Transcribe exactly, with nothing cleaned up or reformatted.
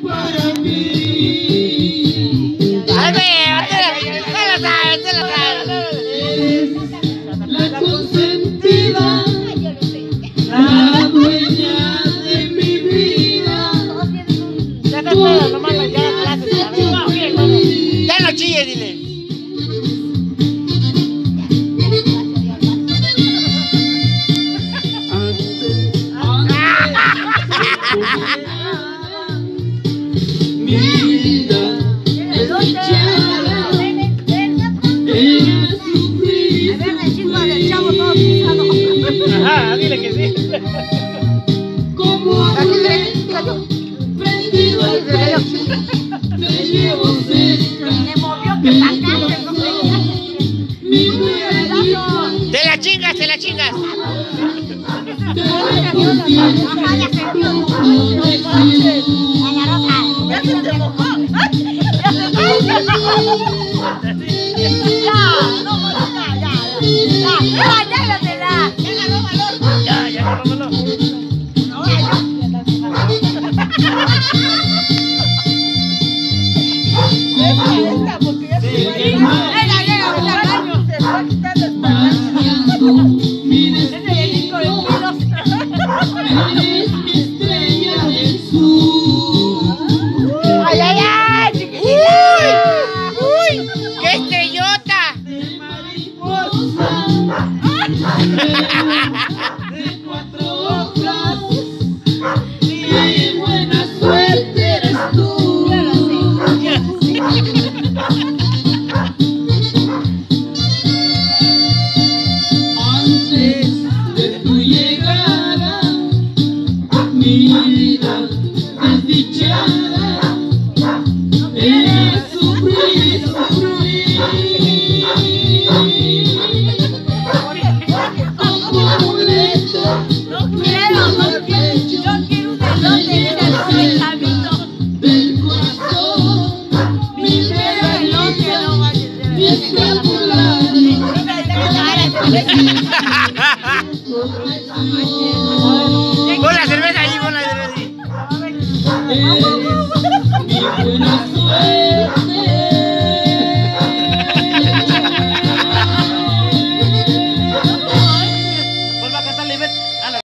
para mí. Ay, veo, te lo sabes, te lo sabes. Eres la consentida, la dueña de mi vida. Ya te puedo, no mames, ya las clases. Ya no chilles, dile. Mi vida desdichada, ella sufrir. Ajá, dile que sí. Como amuleto prendido al pecho, me llevo cerca del corazón. Mi dueño, Te la chingas, te la chingas. te dejo tiempo. Ya, ya, vámonos. Mi destino, eres mi estrella del sur. ¡Ay, ay, ay! ¡Uy! ¡Uy! ¡Qué estrellota! De mariposa, de cuatro hojas, mi buena suerte eres tú. Antes de tu llegada, mi vida desdichada, era sufrir, sufrir. Como amuleto, del corazón, mi medallita, mi escapulario. Pon la cerveza ahí, pon la cerveza ahí. Eres mi buena suerte.